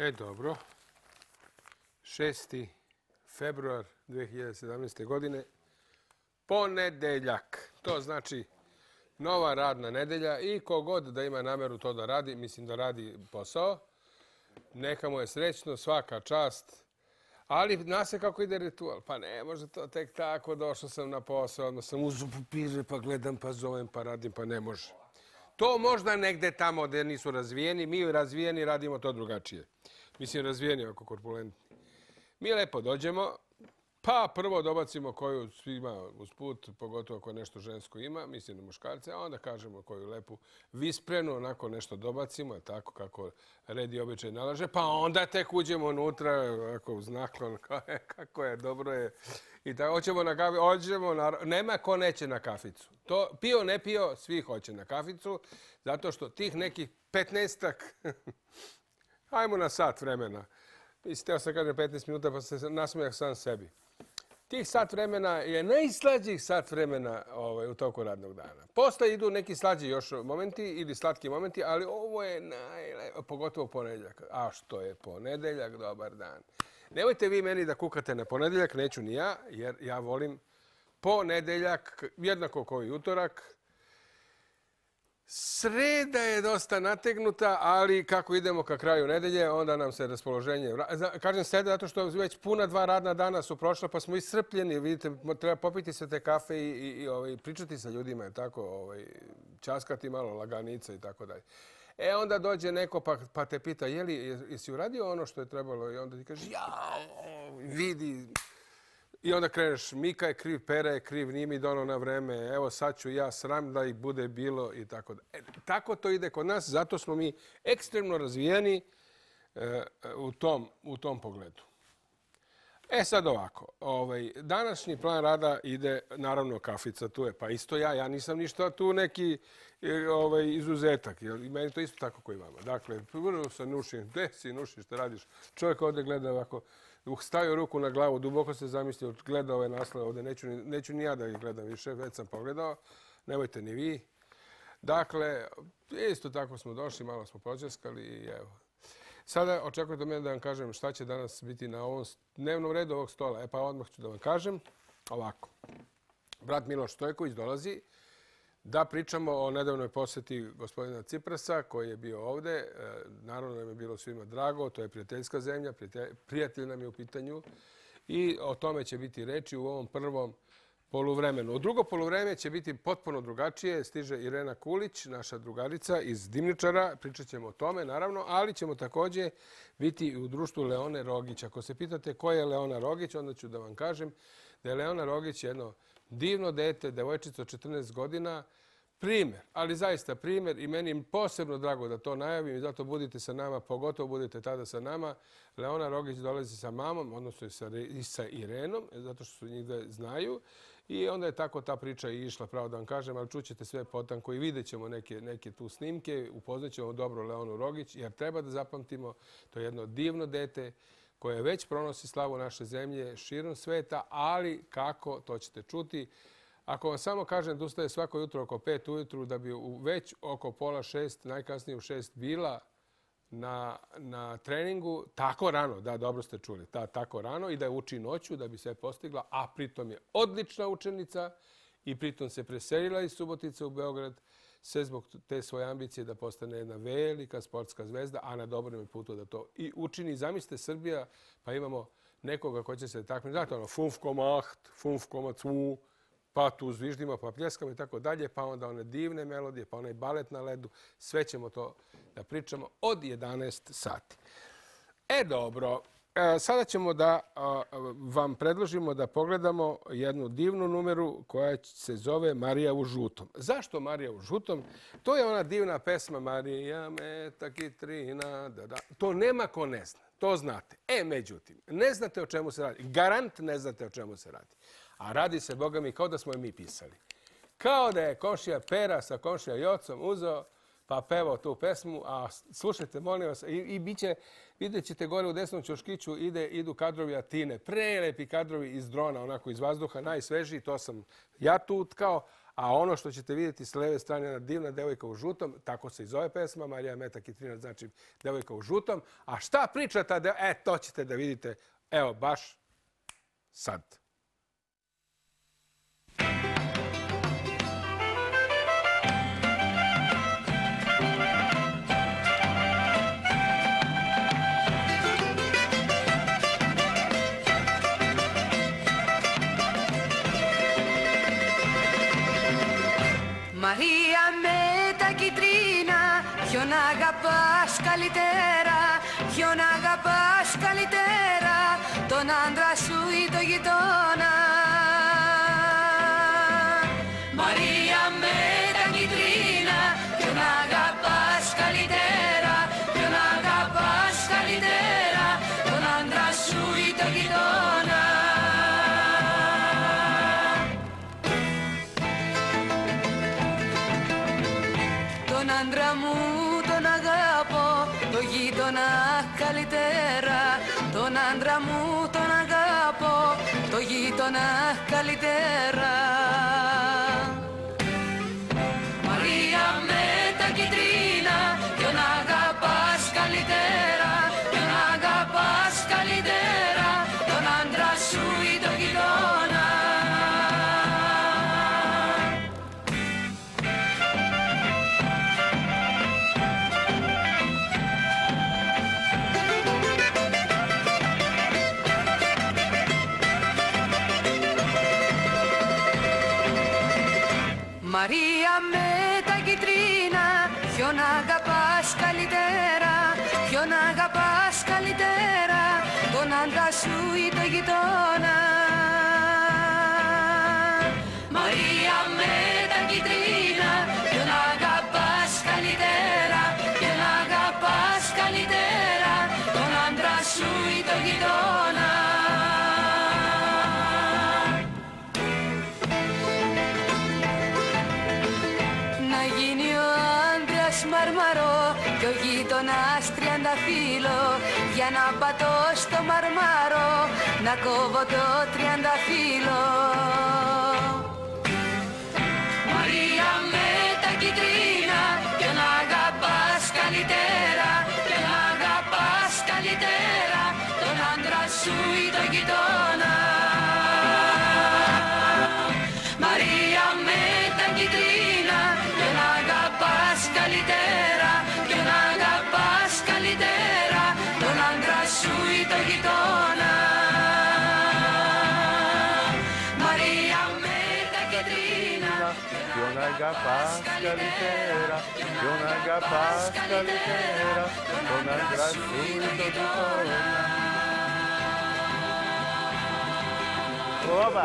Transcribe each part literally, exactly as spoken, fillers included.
E, dobro. šesti februar dve hiljade sedamnaeste. godine. Ponedeljak. To znači nova radna nedelja i kogod da ima nameru to da radi, mislim da radi posao, neka mu je srećno, svaka čast. Ali zna se kako ide ritual. Pa ne može to tek tako, došao sam na posao, odmah sam uzeo papire, pa gledam, pa zovem, pa radim, pa ne može. To možda negde tamo gde nisu razvijeni, mi razvijeni radimo to drugačije. Mislim, razvijeni oko korpulentni. Mi lepo dođemo, pa prvo dobacimo koju svima usput, pogotovo ako nešto žensko ima, mislim na muškarce, a onda kažemo koju lepu visprenu, onako nešto dobacimo, tako kako red i običaj nalaže, pa onda tek uđemo unutra, ako uz naklon, kako je, dobro je. I tako, hoćemo na kaficu, hoćemo na... Nema ko neće na kaficu. To, pio, ne pio, svi hoće na kaficu, zato što tih nekih petnaestak, hajmo na sat vremena, mislim, teo sam kažem petnaest minuta, pa se nasmijah sam sebi. Tih sat vremena je najslađih sat vremena ovaj, u toku radnog dana. Posle idu neki slađi još momenti ili slatki momenti, ali ovo je najlepo, pogotovo ponedeljak. A što je ponedeljak, dobar dan. Nemojte vi meni da kukate na ponedeljak, neću ni ja, jer ja volim ponedeljak, jednako kao i utorak. Sreda je dosta nategnuta, ali kako idemo ka kraju nedelje, onda nam se raspoloženje... Kažem sreda zato što već puna dva radna dana su prošla, pa smo iscrpljeni. Vidite, treba popiti se te kafe i, i, i ovaj, pričati sa ljudima, tako, ovaj, časkati malo laganica i tako dalje. E, onda dođe neko pa, pa te pita, je li, jesi uradio ono što je trebalo? I onda ti kaže, ja, vidi... I onda kreneš, Mika je kriv, Pera je kriv, nije mi dono na vreme, evo sad ću ja, sram da ih bude bilo i tako da. E, tako to ide kod nas, zato smo mi ekstremno razvijeni e, u, tom, u tom pogledu. E sad ovako, ovaj, današnji plan rada ide, naravno kafica tu je, pa isto ja, ja nisam ništa tu neki ovaj, izuzetak, jer meni to isto tako koji vama. Dakle, prvo se nušim, gde si nušiš, šta radiš? Čovjek ovdje gleda ovako, stavio ruku na glavu, duboko se zamislio, gleda ove naslove ovdje, neću, neću ni ja da ih gledam više, već sam pogledao, nemojte ni vi. Dakle, isto tako smo došli, malo smo počeskali i evo. Sada očekujete mene da vam kažem šta će danas biti na ovom dnevnom redu ovog stola. E pa odmah ću da vam kažem ovako. Brat Miloš Stojković dolazi da pričamo o nedavnoj posjeti gospodina Ciprasa koji je bio ovde. Naravno nam je bilo svima drago, to je prijateljska zemlja, prijatelj nam je u pitanju i o tome će biti reči u ovom prvom poluvremenu. U drugo poluvreme će biti potpuno drugačije. Stiže Irena Kulić, naša drugarica iz Dimničara. Pričat ćemo o tome, naravno, ali ćemo također biti u društvu Leone Rogić. Ako se pitate ko je Leona Rogić, onda ću da vam kažem da je Leona Rogić jedno divno dete, devojčica od četrnaest godina, primer, ali zaista primer i meni je posebno drago da to najavim i zato budite sa nama, pogotovo budite tada sa nama. Leona Rogić dolazi sa mamom, odnosno i sa Irenom, zato što su njih da znaju. I onda je tako ta priča i išla, pravo da vam kažem, ali čućete sve potanko i vidjet ćemo neke, neke tu snimke, upoznat ćemo dobro Leonu Rogić, jer treba da zapamtimo, to je jedno divno dete koje već pronosi slavu naše zemlje širom sveta, ali kako, to ćete čuti. Ako vam samo kažem da ustaje svako jutro oko pet ujutru, da bi već oko pola šest, najkasnije u šest, bila na, na treningu, tako rano, da, dobro ste čuli, ta, tako rano, i da je uči noću da bi sve postigla, a pritom je odlična učenica i pritom se preselila iz Subotice u Beograd, sve zbog te svoje ambicije da postane jedna velika sportska zvezda, a na dobrom je putu da to i učini. Zamislite Srbija, pa imamo nekoga ko će se takmičiti, znate ono, fumfko macht, fumfko macu, pa tu zviždimo, pa pljeskamo i tako dalje, pa onda one divne melodije, pa onaj balet na ledu. Sve ćemo to da pričamo od jedanaest sati. E, dobro. Sada ćemo da vam predložimo da pogledamo jednu divnu numeru koja se zove Marija u žutom. Zašto Marija u žutom? To je ona divna pesma Marija meta kitrina. Da, da. To nema ko ne zna. To znate. E, međutim, ne znate o čemu se radi. Garant ne znate o čemu se radi. A radi se, Boga mi, kao da smo je mi pisali. Kao da je komšija Pera sa komšija Jocom uzeo pa pevao tu pesmu, a slušajte, molim vas, i, i bit će, vidjet ćete gore u desnom ćoškiću ide, idu kadrovi Atine, prelepi kadrovi iz drona, onako iz vazduha, najsvežiji, to sam ja tu utkao, A ono što ćete vidjeti s leve strane, jedna divna devojka u žutom, tako se i zove pesma, Marija Meta Kitrina, znači devojka u žutom. A šta priča ta devojka? E, to ćete da vidite, evo, baš sad. Μαρία με τα κιτρίνα, ποιον αγαπάς καλύτερα, ποιον αγαπάς καλύτερα, τον άντρα σου ή το γειτόνα. Μαρία με τα κιτρίνα, ποιον αγαπάς καλύτερα, ποιον αγαπάς καλύτερα, τον άντρα σου ή το γειτόνα. Τον άντρα μου τον αγαπώ, το γείτονα καλύτερα. Τον άντρα μου τον αγαπώ, το γείτονα καλύτερα. Μαρία με τα κιτρίνα, ποιον αγαπάς καλύτερα, ποιον αγαπάς καλύτερα, τον άντρα σου ή το γείτονα. Μαρία με τα κιτρίνα, ποιον αγαπάς καλύτερα, ποιον αγαπάς καλύτερα, τον άντρα σου ή το γειτόνα. Μαρία με τα κιτρίνα, ποιον αγαπάς καλύτερα, ποιον αγαπάς καλύτερα, τον άντρα σου ή το γειτόνα. Μαρμαρό κι ο γείτονας τριανταφύλλο, για να πατώ στο μαρμαρό, να κόβω το τριανταφύλλο. Μαρία με τα κιτρίνα, ποιον αγαπάς καλύτερα, ποιον αγαπάς καλύτερα, τον άντρα σου ή το γειτόνα. Μαρία με τα κιτρίνα, ποιον αγαπάς καλύτερα, ποιον αγαπάς καλύτερα, τον άντρα σου ή το γειτόνα. Μαρία με τα κιτρίνα, ποιον αγαπάς καλύτερα, ποιον αγαπάς καλύτερα, τον άντρα σου ή το γειτόνα. Oba!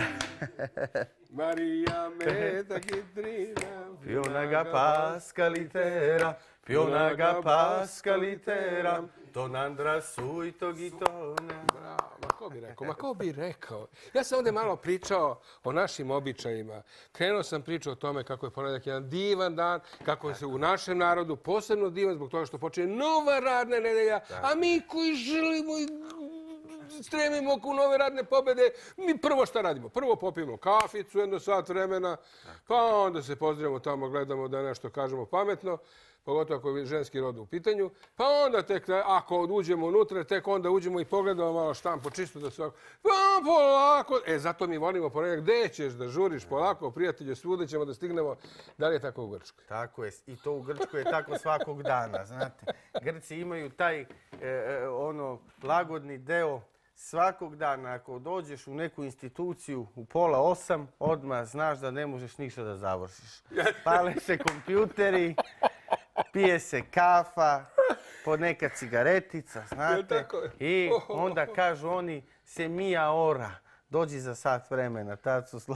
Marija me ta kidrina, ποιον αγαπάς καλύτερα, ποιον αγαπάς καλύτερα, τον άντρα σου ή τον γειτόνα. Bravo, ma ko bi rekao? Ma ko bi rekao? Ja sam ovdje malo pričao o našim običajima. Krenuo sam pričao o tome kako je ponedeljak jedan divan dan, kako je se u našem narodu posebno divan zbog toga što počinje nova radna nedelja, a mi koji želimo i stremimo oko nove radne pobjede, mi prvo šta radimo? Prvo popijemo kaficu, jedno sat vremena, pa onda se pozdravimo tamo, gledamo da nešto kažemo pametno, pogotovo ako je ženski rod u pitanju, pa onda tek, ako uđemo unutra, tek onda uđemo i pogledamo malo štampu, čisto da se ovako, pa polako, e, zato mi volimo ponedjeljak, gde ćeš da žuriš polako, prijatelje, svuda ćemo da stignemo, da li je tako u Grčkoj? Tako je, i to u Grčkoj je tako svakog dana, znate. Grci imaju taj, e, ono, lagodni deo svakog dana. Ako dođeš u neku instituciju u pola osam, odmah znaš da ne možeš ništa da završiš. Pale se kompjuteri, pije se kafa, ponekad cigaretica, znate. I onda kažu oni se mija ora, dođi za sat vremena. Tad su slo...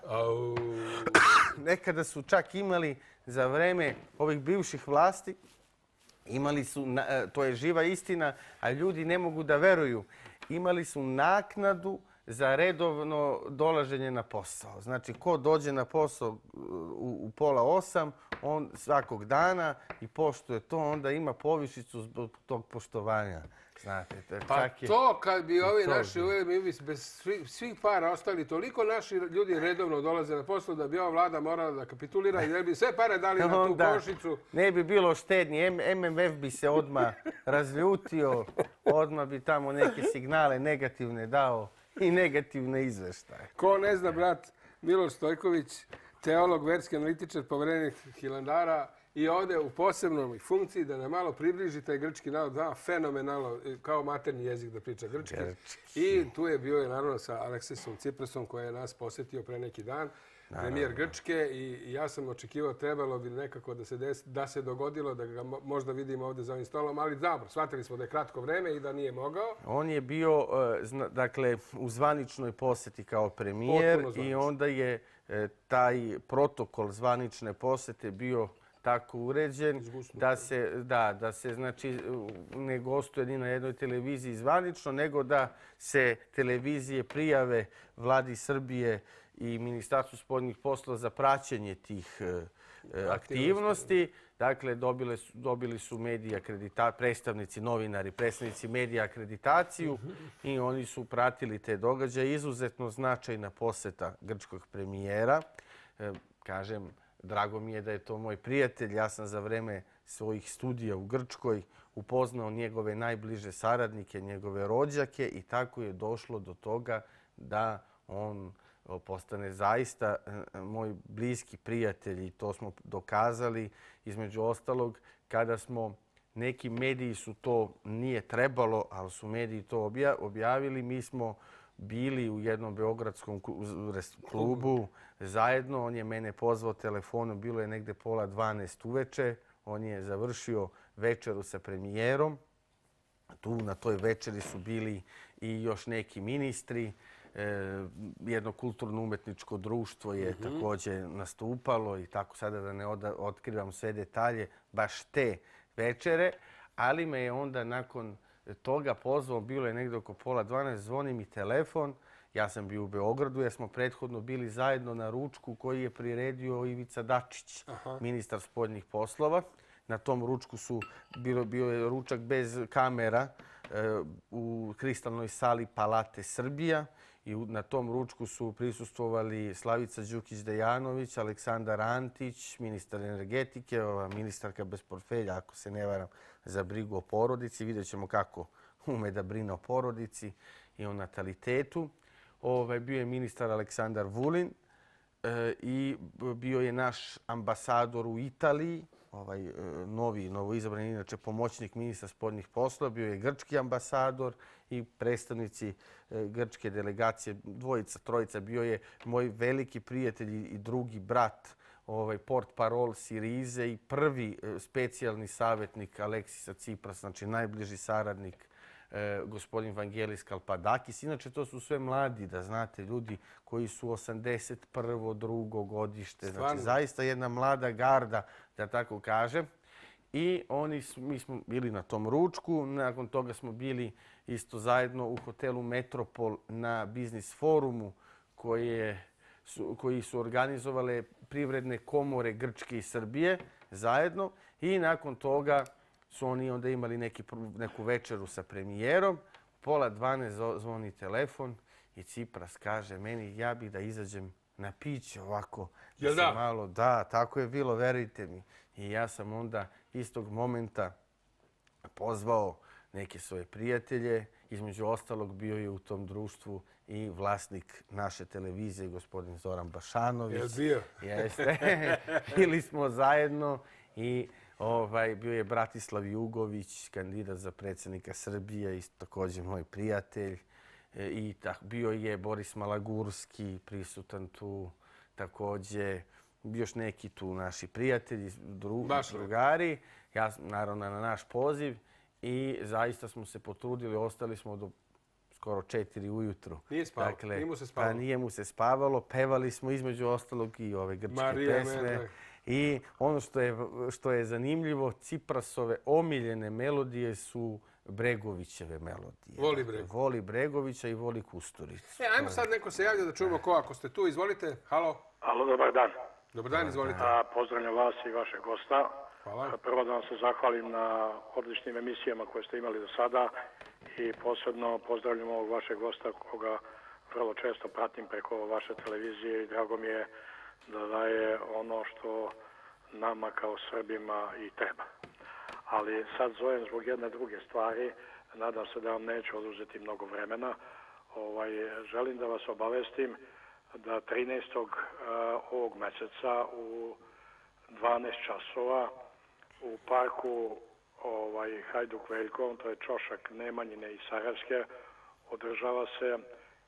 Nekada su čak imali za vreme ovih bivših vlasti, imali su, to je živa istina, a ljudi ne mogu da veruju, imali su naknadu za redovno dolaženje na posao. Znači, ko dođe na posao u, u pola osam, on svakog dana i poštuje to, onda ima povišicu zbog tog poštovanja. Znate, Pa čak je... to kad bi ovi to naši bi. uveli, mi bi bez svih, svih para ostali, toliko naši ljudi redovno dolaze na poslu da bi ova vlada morala da kapitulira i da bi sve pare dali na tu Onda košicu. ne bi bilo štednje, M M F bi se odmah razljutio, odmah bi tamo neke signale negativne dao i negativne izveštaje. Ko ne zna, brat Miloš Stojković, teolog, verski analitičar, poverenik Hilandara, i ovdje u posebnoj funkciji da nam malo približi taj grčki narod, da, fenomenalno, kao maternji jezik da priča grčki. I tu je bio je naravno sa Aleksisom Tsiprasom koji je nas posjetio pre neki dan, premijer Grčke, i ja sam očekivao, trebalo bi nekako da se, des, da se dogodilo, da ga možda vidimo ovdje za ovim stolom, ali dobro, shvatili smo da je kratko vreme i da nije mogao. On je bio dakle, u zvaničnoj posjeti kao premijer i onda je taj protokol zvanične posjete bio tako uređen da se, da, da se znači, ne gostuje ni na jednoj televiziji zvanično, nego da se televizije prijave Vladi Srbije i Ministarstvu spoljnih poslova za praćenje tih e, aktivnosti. Dakle, dobile su, dobili su mediji akredita, predstavnici, novinari, predstavnici medija akreditaciju i oni su pratili te događaje. Izuzetno značajna posjeta grčkog premijera. E, kažem, drago mi je da je to moj prijatelj. Ja sam za vreme svojih studija u Grčkoj upoznao njegove najbliže saradnike, njegove rođake i tako je došlo do toga da on postane zaista moj bliski prijatelj i to smo dokazali. Između ostalog, kada smo, neki mediji su to, nije trebalo, ali su mediji to objavili, mi smo bili u jednom beogradskom klubu zajedno. On je mene pozvao telefonom, bilo je negde pola dvanaest uveče. On je završio večeru sa premijerom. Tu na toj večeri su bili i još neki ministri. Jedno kulturno-umetničko društvo je također nastupalo i tako sada da ne otkrivam sve detalje baš te večere. Ali me je onda nakon toga pozvao, bilo je negdje oko pola dvanaest, zvoni mi telefon. Ja sam bio u Beogradu jer smo prethodno bili zajedno na ručku koji je priredio Ivica Dačić, ministar spoljnih poslova. Na tom ručku su, bilo, bio je ručak bez kamera u kristalnoj sali Palate Srbija. I na tom ručku su prisustvovali Slavica Đukić-Dejanović, Aleksandar Antić, ministar energetike, ova ministarka bez portfelja, ako se ne varam, za brigu o porodici. Vidjet ćemo kako ume da brine o porodici i o natalitetu. Ovaj, bio je ministar Aleksandar Vulin e, i bio je naš ambasador u Italiji, ovaj, e, novi, novoizabran, inače pomoćnik ministra spoljnih poslova, bio je grčki ambasador i predstavnici e, grčke delegacije, dvojica, trojica. Bio je moj veliki prijatelj i drugi brat, ovaj, port parol Sirize i prvi e, specijalni savjetnik Aleksisa Tsipras, znači najbliži saradnik e, gospodin Vangelis Kalpadakis. Inače, to su sve mladi, da znate, ljudi koji su osamdeset prvo drugo godište. Znači, zaista jedna mlada garda, da tako kažem. I oni su, mi smo bili na tom ručku, nakon toga smo bili isto zajedno u hotelu Metropol na biznis forumu koje su, koji su organizovale privredne komore Grčke i Srbije zajedno i nakon toga su oni onda imali neki, neku večeru sa premijerom. Pola dvanaest zvoni telefon i Tsipras kaže meni ja bih da izađem na piće ovako. Jel da? Malo, da, tako je bilo, verujte mi. I ja sam onda istog momenta pozvao neke svoje prijatelje. Između ostalog bio je u tom društvu i vlasnik naše televizije, gospodin Zoran Bašanović. Jel bio? Jeste. Bili smo zajedno i ovaj, bio je Bratislav Jugović, kandidat za predsjednika Srbije, isto također moj prijatelj. E, I tak, bio je Boris Malagurski prisutan tu, također još neki tu naši prijatelji, dru, drugari. Ja, naravno, na naš poziv. I zaista smo se potrudili, ostali smo do skoro četiri ujutru. Nije spavalo, dakle, nije mu se spavalo. Pa nije mu se spavalo, pevali smo između ostalog i ove grčke Marija pesme. Medved. I ono što je, što je zanimljivo, Tsiprasove omiljene melodije su Bregovićeve melodije. Voli Bregovića. Voli Bregovića i voli Kusturicu. E, ajmo sad, neko se javlja da čujemo ko, ako ste tu, izvolite. Halo. Alo, dobar dan. Dobar dan, izvolite. A, pozdravljam vas i vašeg gosta. Hvala. Prvo da vam se zahvalim na odličnim emisijama koje ste imali do sada i posebno pozdravljam ovog vašeg gosta koga vrlo često pratim preko vaše televizije i drago mi je da daje ono što nama kao Srbima i treba. Ali sad zovem zbog jedne druge stvari, nadam se da vam neću oduzeti mnogo vremena. Ovaj, želim da vas obavestim da trinaestog ovog meseca u dvanaest časova u parku ovaj, Hajduk Veljko, to je čošak Nemanjine i Sarajevske, održava se e,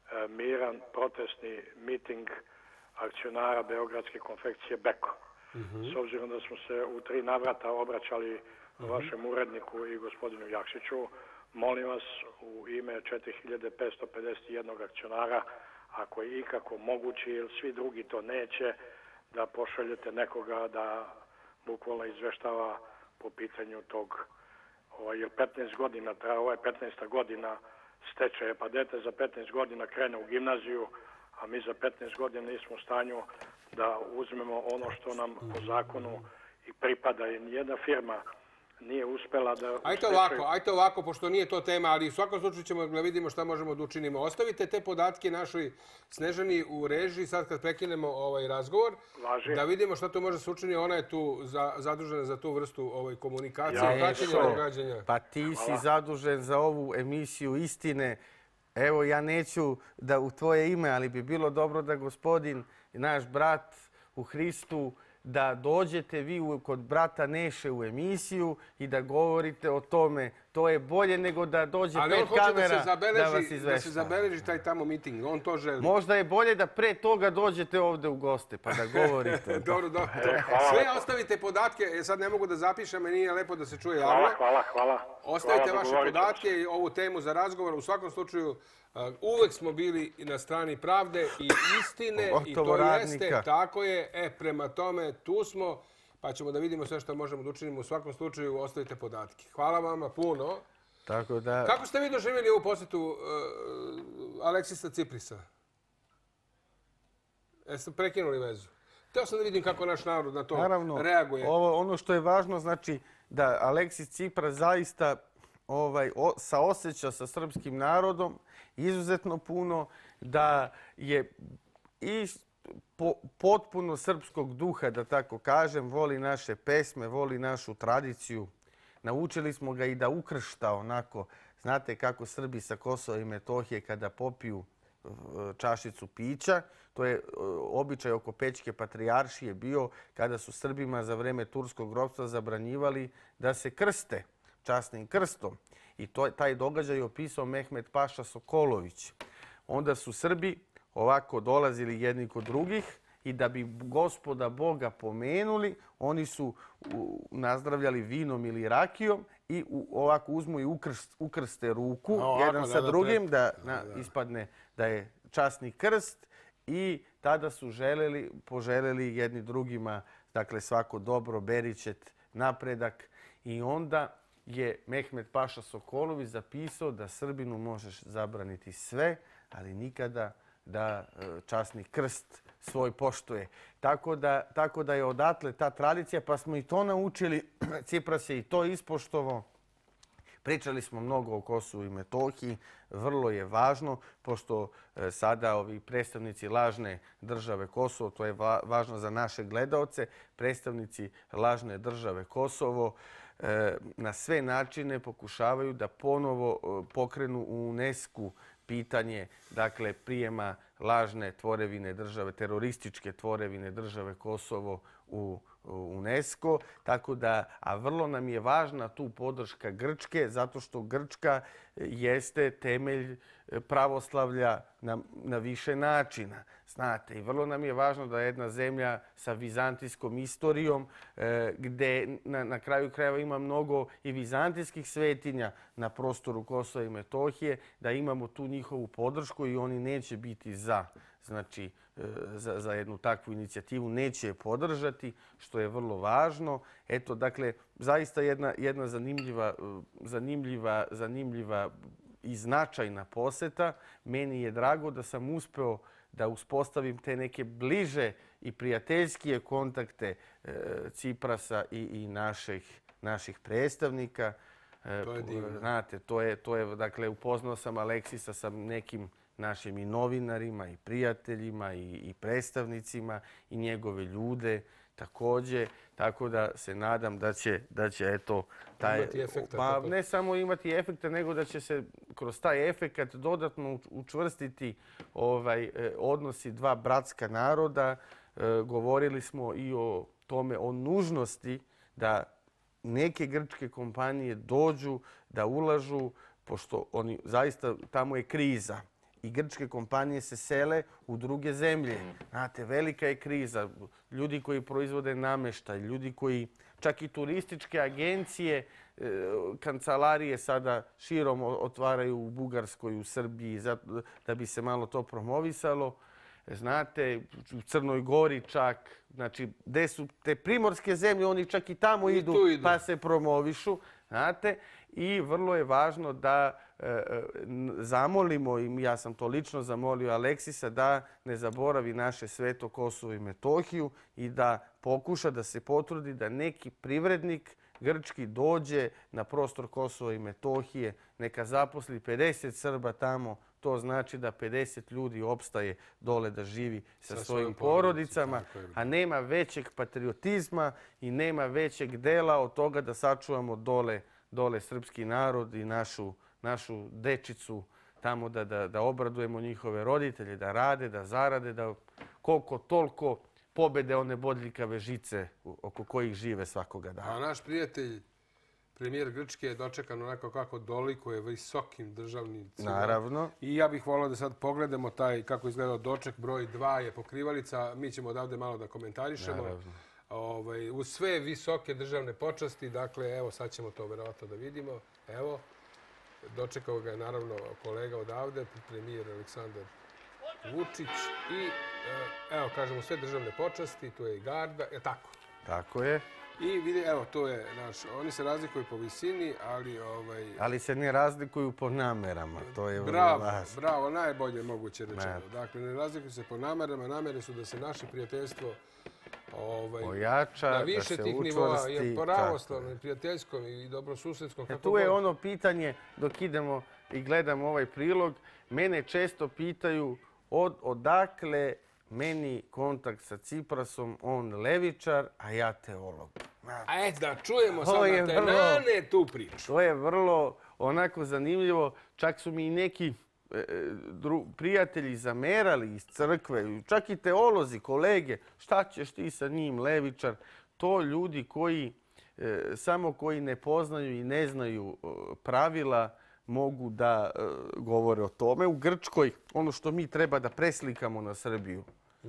miran protestni miting akcionara Beogradske konfekcije Beko. Mm-hmm. S obzirom da smo se u tri navrata obraćali mm-hmm. vašem uredniku i gospodinu Jakšiću, molim vas u ime četiri hiljade petsto pedeset jedan akcionara, ako je ikako moguće, jer svi drugi to neće, da pošaljete nekoga da bukvalno izveštava po pitanju tog, ovaj, jer petnaest godina, ovo je petnaesta godina stečaja, pa dete za petnaest godina krene u gimnaziju, a mi za petnaest godina nismo u stanju da uzmemo ono što nam po zakonu i pripada. I nijedna firma nije uspela da... Ajte ovako, ajte ovako, pošto nije to tema, ali u svakom slučaju ćemo da vidimo šta možemo da učinimo. Ostavite te podatke našoj Snežani u režiji, sad kad prekinemo ovaj razgovor, Važi. Da vidimo šta to može se učiniti. Ona je tu za, zadužena za tu vrstu ovaj, komunikacije Ja, i praćenja događanja. Pa ti si zadužen za ovu emisiju Istine. Evo, ja neću da u tvoje ime, ali bi bilo dobro da gospodin, naš brat u Hristu, da dođete vi kod brata Neše u emisiju i da govorite o tome. To je bolje nego da dođe ali pred kamera da, se zabeleži, da vas izvešta. Da se zabeleži taj tamo miting. On to želi. Možda je bolje da pre toga dođete ovde u goste pa da govorite. Dobro, dobro. Sve ostavite podatke. Sad ne mogu da zapišem, jer nije lepo da se čuje javno. Hvala, hvala, hvala. Ostavite hvala, vaše podatke i ovu temu za razgovor. U svakom slučaju, uvek smo bili na strani pravde i istine i to radnika. Jeste, tako je. E, prema tome, tu smo, pa ćemo da vidimo sve što možemo da učinimo. U svakom slučaju, ostavite podatke. Hvala vama puno. Tako da... Kako ste vi doživjeli ovu posjetu uh, Aleksisa Ciprisa? Jeste prekinuli vezu? Hteo sam da vidim kako naš narod na to Naravno, reaguje. Ovo, ono što je važno, znači da Aleksis Cipras zaista ovaj, o, saoseća sa srpskim narodom izuzetno puno, da je i po, potpuno srpskog duha, da tako kažem, voli naše pesme, voli našu tradiciju. Naučili smo ga i da ukršta onako, znate kako Srbi sa Kosova i Metohije kada popiju čašicu pića. To je običaj oko Pećke patrijaršije bio kada su Srbima za vreme turskog ropstva zabranjivali da se krste časnim krstom. I to, taj događaj je opisao Mehmet Paša Sokolović. Onda su Srbi ovako dolazili jedni kod drugih i da bi gospoda Boga pomenuli, oni su nazdravljali vinom ili rakijom i ovako uzmu i ukrst, ukrste ruku no, ovako, jedan sa da, drugim da, da, da ispadne da je časni krst i tada su želeli, poželeli jedni drugima, dakle svako dobro, beričet, napredak i onda je Mehmet Paša Sokolović zapisao da Srbinu možeš zabraniti sve, ali nikada da časni krst svoj poštuje. Tako da, tako da je odatle ta tradicija, pa smo i to naučili. Cipras je i to ispoštovao. Pričali smo mnogo o Kosovu i Metohiji. Vrlo je važno, pošto sada ovi predstavnici lažne države Kosovo, to je važno za naše gledaoce, predstavnici lažne države Kosovo na sve načine pokušavaju da ponovo pokrenu u UNESCO pitanje, dakle, prijema lažne tvorevine države, terorističke tvorevine države Kosovo u UNESCO. Tako da, a vrlo nam je važna tu podrška Grčke, zato što Grčka jeste temelj pravoslavlja na, na više načina. Znate, i vrlo nam je važno da jedna zemlja sa vizantijskom istorijom, e, gde na, na kraju krajeva ima mnogo i vizantijskih svetinja na prostoru Kosova i Metohije, da imamo tu njihovu podršku i oni neće biti za, znači, e, za, za jednu takvu inicijativu, neće je podržati, što je vrlo važno. Eto, dakle, zaista jedna, jedna zanimljiva, zanimljiva, zanimljiva i značajna poseta. Meni je drago da sam uspeo da uspostavim te neke bliže i prijateljskije kontakte e, Ciprasa i, i naših, naših predstavnika. E, To je divno. Znate, to je, to je, dakle, upoznao sam Aleksisa sa nekim našim i novinarima i prijateljima i, i predstavnicima i njegove ljude također, tako da se nadam da će, da će eto, taj, imati efekta, pa tako. ne samo imati efekte, nego da će se kroz taj efekat dodatno učvrstiti ovaj, eh, odnosi dva bratska naroda. Eh, govorili smo i o tome, o nužnosti da neke grčke kompanije dođu, da ulažu, pošto oni zaista, tamo je kriza. I grčke kompanije se sele u druge zemlje. Znate, velika je kriza. Ljudi koji proizvode namještaj, ljudi koji, čak i turističke agencije, kancelarije sada širom otvaraju u Bugarskoj, u Srbiji, da bi se malo to promovisalo. Znate, u Crnoj Gori čak, znači, gde su te primorske zemlje, oni čak i tamo I idu, idu pa se promovišu. Znate, i vrlo je važno da e, zamolimo, i ja sam to lično zamolio Aleksisa, da ne zaboravi naše sveto Kosovo i Metohiju i da pokuša da se potrudi da neki privrednik grčki dođe na prostor Kosova i Metohije, neka zaposli pedeset Srba tamo, to znači da pedeset ljudi opstaje dole da živi sa, sa svojim porodicama, a nema većeg patriotizma i nema većeg dela od toga da sačuvamo dole, dole srpski narod i našu, našu dečicu tamo da, da, da obradujemo njihove roditelje, da rade, da zarade, da koliko toliko pobede one bodljikave žice oko kojih žive svakoga dana. A naš prijatelj, premijer Grčke, je dočekan onako kako dolikuje visokim državnicima. Naravno. I ja bih volio da sad pogledamo taj, kako izgledao doček. Broj dva je pokrivalica. Mi ćemo odavde malo da komentarišemo. Naravno. Ovaj, uz sve visoke državne počasti. Dakle, evo sad ćemo to verovatno da vidimo. Evo, dočekao ga je naravno kolega odavde, premijer Aleksandar Vučić. I evo, kažemo, sve državne počasti. Tu je i garda. Je tako? Tako je. I vidi, evo, to je naš, oni se razlikuju po visini, ali ovaj... Ali se ne razlikuju po namerama, to je vrlo bravo, važno. bravo, najbolje moguće rečeno. Dakle, ne razlikuju se po namerama, namere su da se naše prijateljstvo ovaj, ojača, na da više se tih nivoa, učvrsti. jer pravoslavnom, prijateljskom i dobrosusedskom, E, kako tu je god. ono pitanje, dok idemo i gledamo ovaj prilog, mene često pitaju od, odakle meni kontakt sa Ciprasom, on levičar, a ja teolog. A et, da čujemo sad je na te vrlo- nane tu priču. To je vrlo onako zanimljivo. Čak su mi i neki e, dru, prijatelji zamerali iz crkve, čak i teolozi, kolege, šta ćeš ti sa njim, levičar. To ljudi koji, e, samo koji ne poznaju i ne znaju e, pravila, mogu da e, govore o tome. U Grčkoj, ono što mi treba da preslikamo na Srbiju,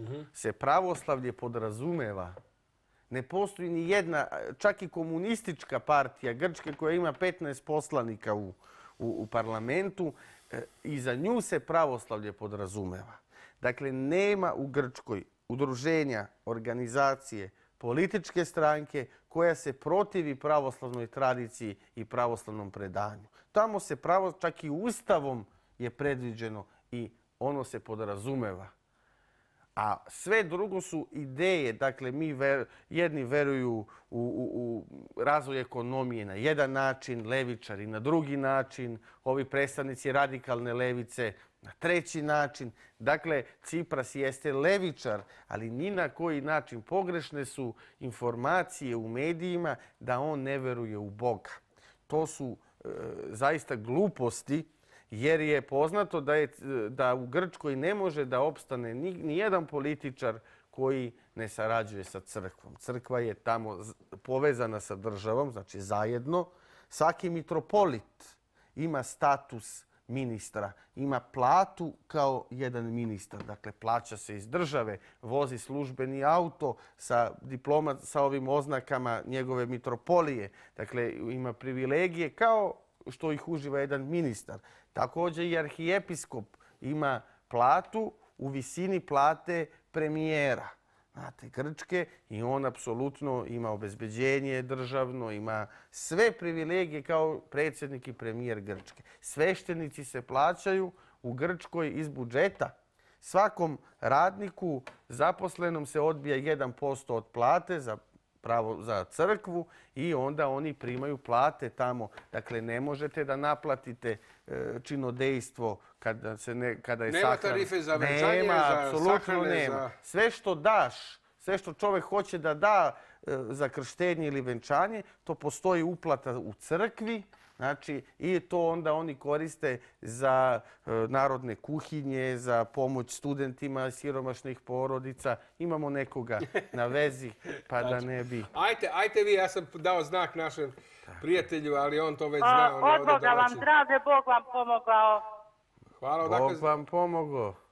se pravoslavlje podrazumeva. Ne postoji ni jedna, čak i komunistička partija Grčke koja ima petnaest poslanika u, u, u parlamentu, e, i za nju se pravoslavlje podrazumeva. Dakle, nema u Grčkoj udruženja, organizacije, političke stranke koja se protivi pravoslavnoj tradiciji i pravoslavnom predanju. Tamo se pravo, čak i ustavom je predviđeno i ono se podrazumeva. A sve drugo su ideje. Dakle, mi ver, jedni veruju u, u, u razvoj ekonomije na jedan način, levičari na drugi način, ovi predstavnici radikalne levice na treći način. Dakle, Cipras jeste levičar, ali ni na koji način. Pogrešne su informacije u medijima da on ne veruje u Boga. To su e, zaista gluposti. Jer je poznato da, je, da u Grčkoj ne može da opstane ni, ni jedan političar koji ne sarađuje sa crkvom. Crkva je tamo povezana sa državom, znači zajedno. Svaki mitropolit ima status ministra, ima platu kao jedan ministar. Dakle, plaća se iz države, vozi službeni auto sa diploma, sa ovim oznakama njegove mitropolije. Dakle, ima privilegije kao što ih uživa jedan ministar. Također i arhijepiskop ima platu u visini plate premijera, znate, Grčke, i on apsolutno ima obezbeđenje državno, ima sve privilegije kao predsjednik i premijer Grčke. Sveštenici se plaćaju u Grčkoj iz budžeta. Svakom radniku zaposlenom se odbija jedan posto od plate za pravo za crkvu i onda oni primaju plate tamo. Dakle, ne možete da naplatite činodejstvo kada, se ne, kada je nema sahrana. Nema tarife za venčanje, nema, za apsolutno sahrane, nema. za... Sve što daš, sve što čovjek hoće da da za krštenje ili venčanje, to postoji uplata u crkvi. Znači, i to onda oni koriste za e, narodne kuhinje, za pomoć studentima siromašnih porodica. Imamo nekoga na vezi, pa da ne bi... Ajte, ajte vi, ja sam dao znak našem prijatelju, ali on to već zna. On od Boga vam zdravlje, Bog vam pomogao. Hvala, Bog odakle... vam pomogao. E,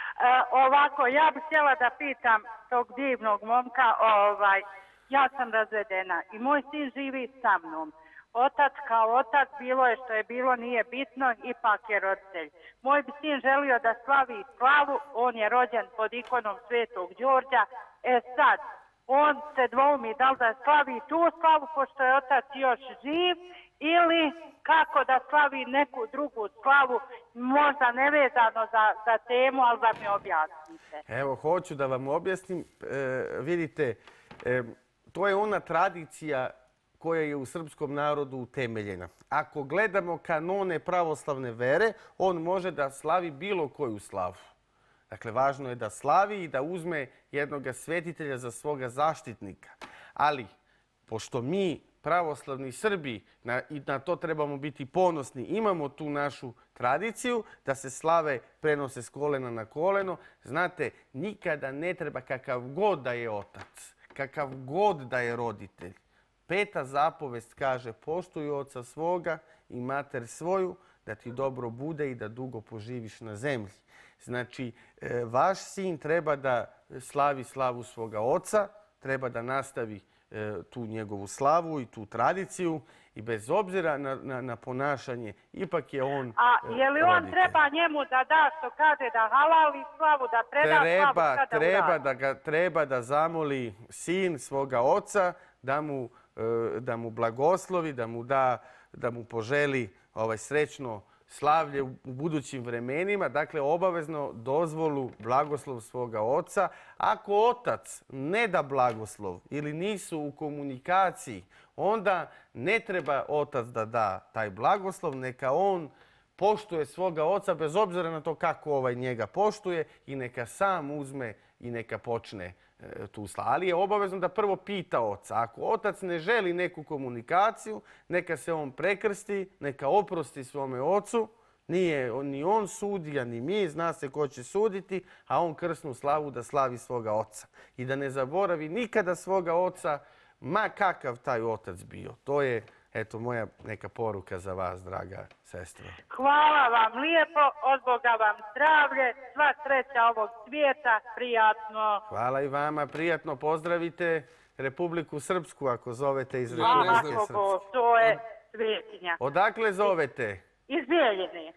ovako, ja bih htjela da pitam tog divnog momka, ovaj, ja sam razvedena i moj sin živi sa mnom. Otac kao otac, bilo je što je bilo, nije bitno, ipak je roditelj. Moj bi sin želio da slavi slavu, on je rođen pod ikonom Svetog Đorđa. E sad, on se dvoumi da li da slavi tu slavu, pošto je otac još živ, ili kako da slavi neku drugu slavu, možda nevezano za, za temu, ali da mi objasnite. Evo, hoću da vam objasnim. E, vidite, e, to je ona tradicija koja je u srpskom narodu utemeljena. Ako gledamo kanone pravoslavne vere, on može da slavi bilo koju slavu. Dakle, važno je da slavi i da uzme jednog svetitelja za svoga zaštitnika. Ali, pošto mi, pravoslavni Srbi, na, i na to trebamo biti ponosni, imamo tu našu tradiciju da se slave prenose s kolena na koleno. Znate, nikada ne treba, kakav god da je otac, kakav god da je roditelj, peta zapovest kaže poštuj oca svoga i mater svoju, da ti dobro bude i da dugo poživiš na zemlji. Znači, vaš sin treba da slavi slavu svoga oca, treba da nastavi tu njegovu slavu i tu tradiciju i bez obzira na, na, na ponašanje, ipak je on A je li on roditelj. treba njemu da da što kaže da halali slavu, da preda treba, slavu kada treba uradi? da ga treba da zamoli sin svoga oca da mu da mu blagoslovi, da mu da, da mu poželi ovaj srećno slavlje u budućim vremenima. Dakle, obavezno dozvolu blagoslov svoga oca. Ako otac ne da blagoslov ili nisu u komunikaciji, onda ne treba otac da da taj blagoslov, neka on poštuje svoga oca bez obzira na to kako ovaj njega poštuje i neka sam uzme i neka počne tu slavu. Ali je obavezno da prvo pita oca. Ako otac ne želi neku komunikaciju, neka se on prekrsti, neka oprosti svome ocu. Nije ni on sudija, ni mi, zna se ko će suditi, a on krsnu slavu da slavi svoga oca. I da ne zaboravi nikada svoga oca, ma kakav taj otac bio. To je, eto, moja neka poruka za vas, draga sestro. Hvala vam lijepo, od Boga vam zdravlje, sva sreća ovog svijeta, prijatno. Hvala i vama, prijatno. Pozdravite Republiku Srpsku ako zovete iz Republike Srpske. Hvala, to je svetinja. Odakle zovete? Iz Bijeljine.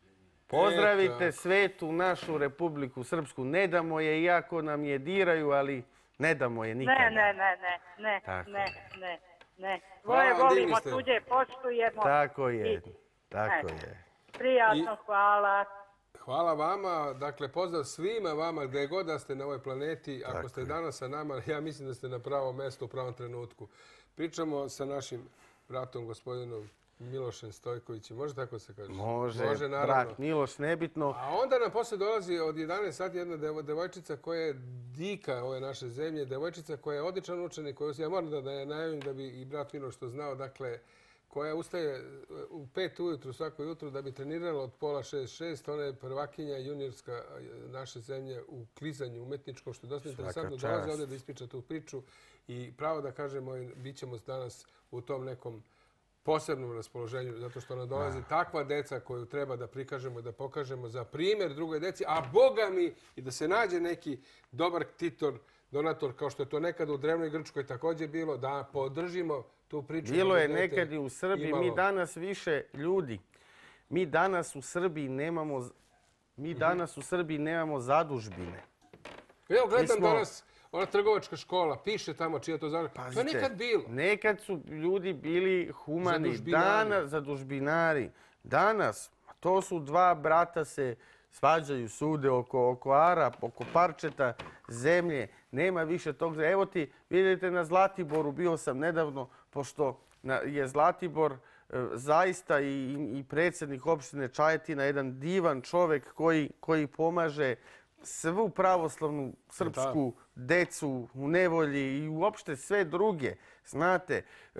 Pozdravite svetu našu Republiku Srpsku. Ne damo je, iako nam je diraju, ali ne damo je nikada. Ne, ne, ne, ne, ne, Tako ne, ne, ne. Hvala, Svoje divni volimo, ste. tuđe poštujemo. Tako je, I- tako Eto. je. Prijatno, hvala. Hvala vama, dakle pozdrav svima vama gdje god da ste na ovoj planeti. Ako Tako ste je. danas sa nama, ja mislim da ste na pravom mjestu u pravom trenutku. Pričamo sa našim bratom, gospodinom Milošem Stojkovićem. Može tako se kaže? Može, Može, naravno. brat Miloš, nebitno. A onda nam poslije dolazi od jedanaest sati jedna devo- devojčica koja je dika ove naše zemlje, devojčica koja je odličan učenik, koju ja moram da, da je najavim da bi i brat Miloš to znao, dakle, koja ustaje u pet ujutru svako jutro da bi trenirala od pola šest, šest. Ona je prvakinja juniorska naše zemlje u klizanju umetničkom, što je dosta interesantno. čast. Dolazi ovdje da ispriča tu priču i pravo da kažemo, bit ćemo danas u tom nekom posebnom raspoloženju, zato što nam dolazi takva deca koju treba da prikažemo i da pokažemo za primjer drugoj deci, a Boga mi i da se nađe neki dobar titor, donator, kao što je to nekada u drevnoj Grčkoj također bilo, da podržimo tu priču. Bilo da je dete nekad i u Srbiji. imalo- Mi danas više ljudi. Mi danas u Srbiji nemamo mi danas u Srbiji nemamo zadužbine. Evo, gledam Mi smo- danas, ona trgovačka škola, piše tamo čija to zadužbina. To je Pazite, nekad bilo. Nekad su ljudi bili humani. Zadužbinari. Danas, zadužbinari. Danas, to su dva brata se svađaju, sude oko, oko ara, oko parčeta zemlje. Nema više tog. Evo ti, vidite na Zlatiboru, bio sam nedavno, pošto je Zlatibor zaista i, i predsjednik opštine Čajetina, jedan divan čovjek koji, koji pomaže svu pravoslavnu srpsku decu u nevolji i uopšte sve druge. Znate,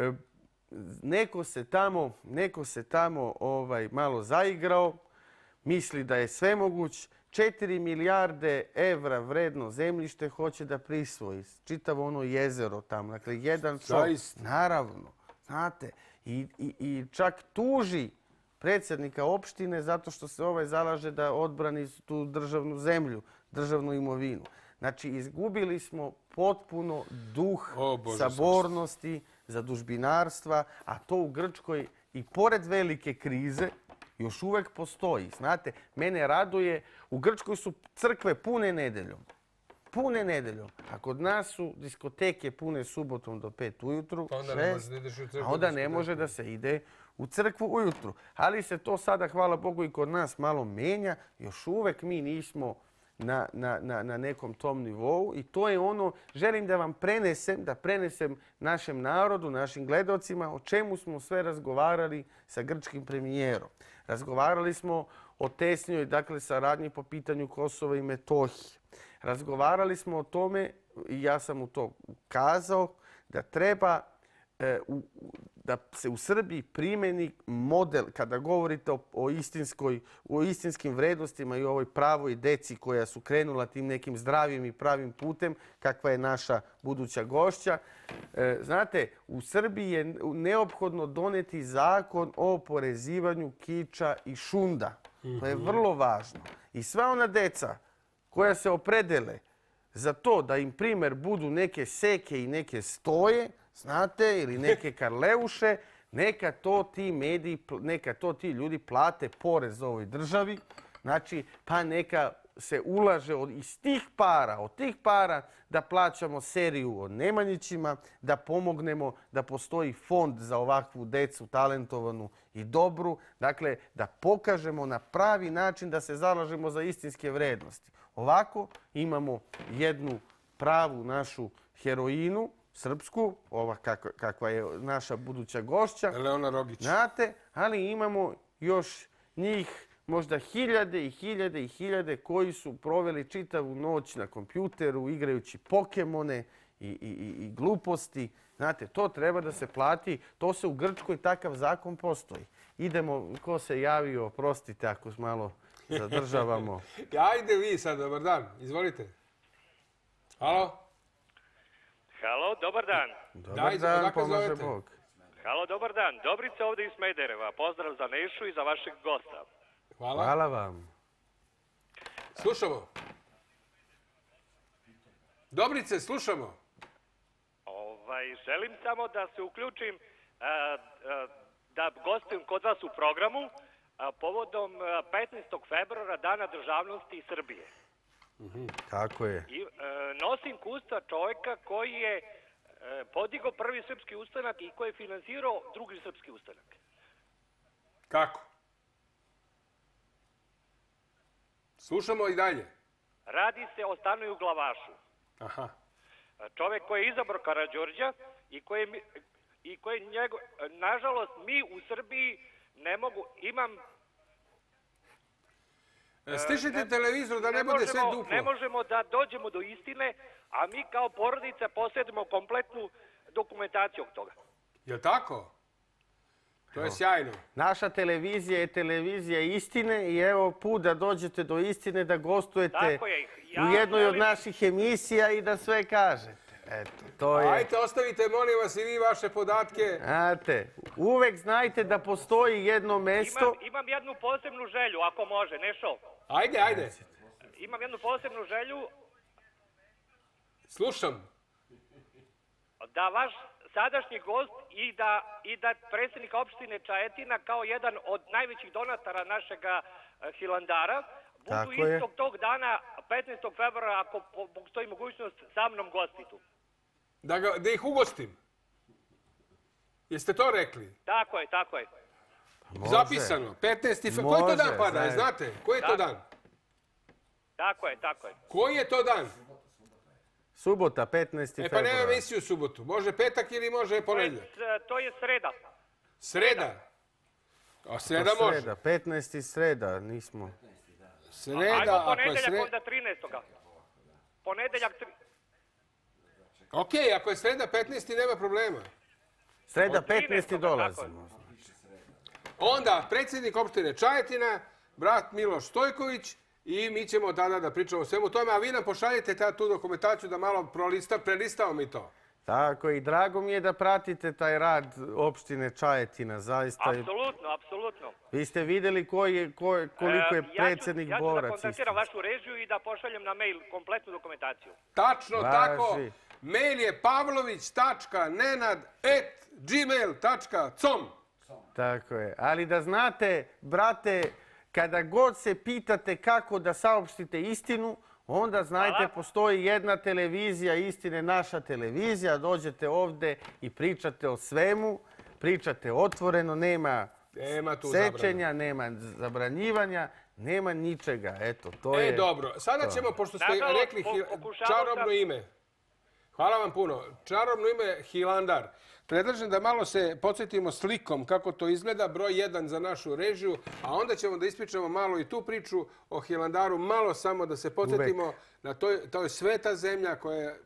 neko se tamo, neko se tamo ovaj, malo zaigrao, misli da je svemoguć, četiri milijarde evra vredno zemljište hoće da prisvoji. Čitavo ono jezero tamo. Dakle, jedan čovjek. Naravno, znate, i, i, i čak tuži predsjednika opštine zato što se ovaj zalaže da odbrani tu državnu zemlju, državnu imovinu. Znači, izgubili smo potpuno duh sabornosti, zadužbinarstva, a to u Grčkoj i pored velike krize još uvek postoji. Znate, mene raduje, u Grčkoj su crkve pune nedeljom. Pune nedeljom. A kod nas su diskoteke pune subotom do pet ujutru, šest, a onda ne može da se ide u crkvu ujutru. Ali se to sada, hvala Bogu, i kod nas malo menja. Još uvek mi nismo na, na, na, na nekom tom nivou i to je ono, želim da vam prenesem, da prenesem našem narodu, našim gledalcima o čemu smo sve razgovarali sa grčkim premijerom. Razgovarali smo o tesnjoj, dakle, saradnji po pitanju Kosova i Metohije. Razgovarali smo o tome, i ja sam u to ukazao, da treba e, u, da se u Srbiji primeni model, kada govorite o, o, istinskoj, o istinskim vrednostima i ovoj pravoj deci koja su krenula tim nekim zdravim i pravim putem, kakva je naša buduća gošća. E, znate, u Srbiji je neophodno doneti zakon o oporezivanju kiča i šunda. To je vrlo važno. I sva ona deca koja se opredele za to da im primer budu neke seke i neke stoje, znate, ili neke karleuše, neka to ti mediji, neka to ti ljudi plate porez ovoj državi, znači, pa neka se ulaže od, iz tih para, od tih para da plaćamo seriju o Nemanjićima, da pomognemo da postoji fond za ovakvu decu talentovanu i dobru, dakle, da pokažemo na pravi način da se zalažemo za istinske vrednosti. Ovako imamo jednu pravu našu heroinu, srpsku, ova kakva, kakva je naša buduća gošća. Eleona Rogić. Znate, ali imamo još njih možda hiljade i hiljade i hiljade koji su proveli čitavu noć na kompjuteru igrajući Pokemone i, i, i, i gluposti. Znate, to treba da se plati. To se u Grčkoj takav zakon postoji. Idemo, ko se javio, prostite ako malo zadržavamo. Ajde vi sad, dobar dan. Izvolite. Halo? Halo, dobar dan. Dobar Daj, dan, pomaže Bog. Halo, dobar dan. Dobrica ovdje iz Smedereva. Pozdrav za Nešu i za vašeg gosta. Hvala. Hvala vam. Slušamo. Dobrice, slušamo. Ovaj, želim samo da se uključim, a, a, da gostujem kod vas u programu a, povodom petnaestog februara, Dana državnosti Srbije. Mm-hmm. Tako je. I, a, nosim kusta čovjeka koji je a, podigao prvi srpski ustanak i koji je finansirao drugi srpski ustanak. Kako? Slušamo i dalje. Radi se o Stanoju Glavašu. Aha. Čovjek koji je izabrao Karađorđa i koji, i koji njego, nažalost, mi u Srbiji ne mogu, imam... Stišite ne, televizor da ne, ne bude možemo, sve duplo. Ne možemo da dođemo do istine, a mi kao porodica posjedimo kompletnu dokumentaciju od toga. Je li tako? To je sjajno. Naša televizija je televizija istine i evo put da dođete do istine, da gostujete ja u jednoj želim... od naših emisija i da sve kažete. Eto, to je... Ajde, ostavite, molim vas, i vi vaše podatke. Znate, uvek znajte da postoji jedno mesto... Imam, imam jednu posebnu želju, ako može, Nešo. Ajde, ajde. Imam jednu posebnu želju... Slušam. Da vaš sadašnji gost i da, i da predsjednik opštine Čajetina kao jedan od najvećih donatara našega Hilandara budu Tako istog je. tog dana, petnaestog februara, ako postoji mogućnost, sa mnom gostitu. Da, ga, da ih ugostim. Jeste to rekli? Tako je, tako je. Može. Zapisano. petnaesti februar. Koji to dan pada, znači. znate? Koji je to dan? Tako je, tako je. Koji je to dan? Subota, petnaesti E pa februar. nema emisiju u subotu. Može petak ili može To je, ponedjeljak? s- to je sreda. Sreda. A sreda To može. Sreda, petnaesti sreda, nismo. Sreda, Ajmo ako je ponedeljak sreda... onda trinaestog Ponedeljak tri... Ok, ako je sreda petnaesti nema problema. Sreda, Od petnaesti trinaestog, dolazimo. Onda predsjednik opštine Čajetina, brat Miloš Stojković i mi ćemo tada da pričamo o svemu tome, a vi nam pošaljete ta, tu dokumentaciju da malo prolista, prelistamo mi to. Tako i drago mi je da pratite taj rad opštine Čajetina, zaista. je- Apsolutno, apsolutno. Vi ste vidjeli koji je, ko- koliko je E, predsjednik ja ću, borac. Ja ću da kontaktiram istinski. vašu režiju i da pošaljem na mail kompletnu dokumentaciju. Tačno Važi. tako. Mail je pavlović tačka nenad at gmail tačka com. Tako je. Ali da znate, brate, kada god se pitate kako da saopštite istinu, onda znajte, Hvala. postoji jedna televizija istine, naša televizija. Dođete ovde i pričate o svemu, pričate otvoreno, nema Nema tu sečenja, nema zabranjivanja, nema ničega. Eto, to E, je... dobro. Sada ćemo, pošto ste Nažalost, rekli po- hi- pokušavao čarobno sam- ime. Hvala vam puno. Čarobno ime Hilandar. Predlažem da malo se podsjetimo slikom kako to izgleda, broj jedan za našu režiju, a onda ćemo da ispričamo malo i tu priču o Hilandaru, malo samo da se podsjetimo na toj, toj sveta zemlja koja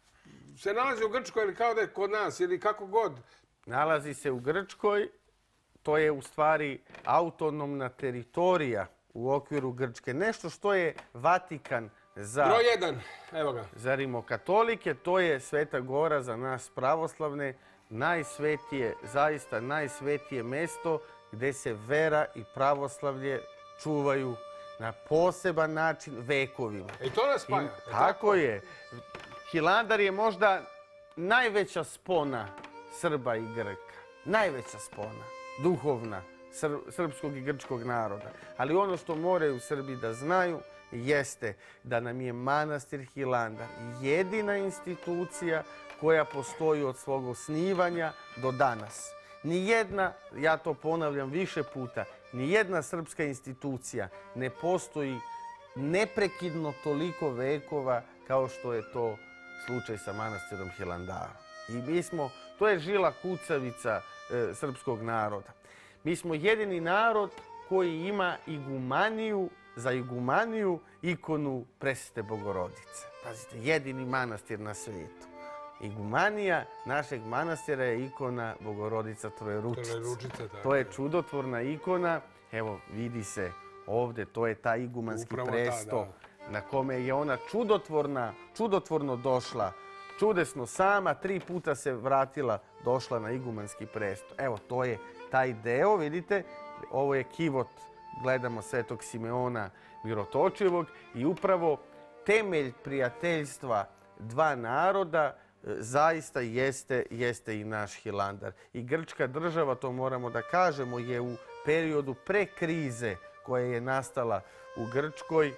se nalazi u Grčkoj ili kao da je kod nas ili kako god. Nalazi se u Grčkoj, to je u stvari autonomna teritorija u okviru Grčke. Nešto što je Vatikan za, Broj jedan, evo ga. za rimokatolike, to je Sveta Gora za nas pravoslavne, najsvetije, zaista najsvetije mesto gdje se vera i pravoslavlje čuvaju na poseban način vekovima. I to nas I spaja. je tako je. Hilandar je možda najveća spona Srba i Grka. Najveća spona, duhovna, sr- srpskog i grčkog naroda. Ali ono što moraju Srbi da znaju jeste da nam je manastir Hilandar jedina institucija koja postoji od svog osnivanja do danas. Nijedna, ja to ponavljam više puta, nijedna srpska institucija ne postoji neprekidno toliko vekova kao što je to slučaj sa manastirom Hilandarom. I mi smo, to je žila kucavica e, srpskog naroda. Mi smo jedini narod koji ima igumaniju, za igumaniju ikonu Presvete Bogorodice. Pazite, jedini manastir na svijetu. Igumanija našeg manastira je ikona Bogorodica Trojeručica. Trojeručica, tako To je je. čudotvorna ikona. Evo, vidi se ovdje, to je taj igumanski Upravo ta, presto da. na kome je ona čudotvorna, čudotvorno došla. Čudesno sama, tri puta se vratila, došla na igumanski presto. Evo, to je taj deo, vidite, ovo je kivot, gledamo Svetog Simeona Mirotočivog i upravo temelj prijateljstva dva naroda e, zaista jeste, jeste i naš Hilandar. I grčka država, to moramo da kažemo, je u periodu pre krize koja je nastala u Grčkoj,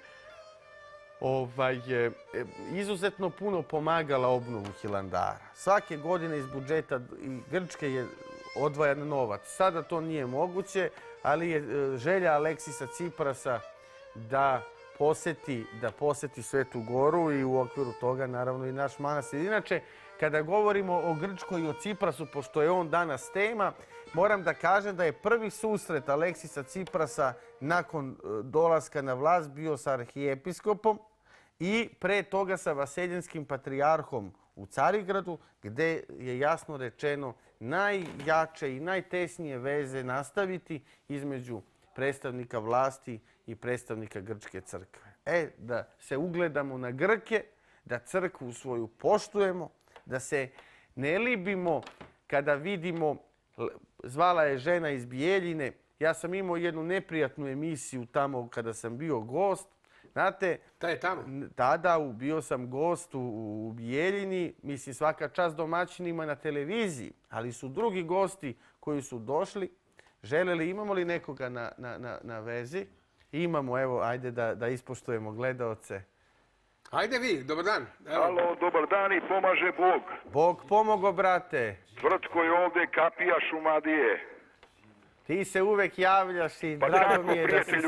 ovaj, je izuzetno puno pomagala obnovu Hilandara. Svake godine iz budžeta i Grčke je odvajan novac. Sada to nije moguće, ali je e, želja Aleksisa Ciprasa da poseti, da poseti Svetu Goru i u okviru toga naravno i naš manastir. Inače, kada govorimo o Grčkoj i o Ciprasu, pošto je on danas tema, moram da kažem da je prvi susret Aleksisa Ciprasa nakon e, dolaska na vlast bio sa arhijepiskopom i pre toga sa vaseljenskim patrijarhom u Carigradu, gde je jasno rečeno najjače i najtesnije veze nastaviti između predstavnika vlasti i predstavnika Grčke crkve. E, da se ugledamo na Grke, da crkvu svoju poštujemo, da se ne libimo kada vidimo, zvala je žena iz Bijeljine, ja sam imao jednu neprijatnu emisiju tamo kada sam bio gost. Znate, Ta je tamo. tada u- bio sam gost u, u Bijeljini, mislim svaka čast domaćinima na televiziji, ali su drugi gosti koji su došli, želeli, imamo li nekoga na, na, na, na vezi? Imamo, evo, ajde da, da ispoštujemo gledaoce. Ajde vi, dobar dan. Evo. Alo, dobar dan i pomaže Bog. Bog pomogo, brate. Tvrtko je ovdje kapija Šumadije. Ti se uvek javljaš i Pa drago tako, mi je da si prijatelju, se...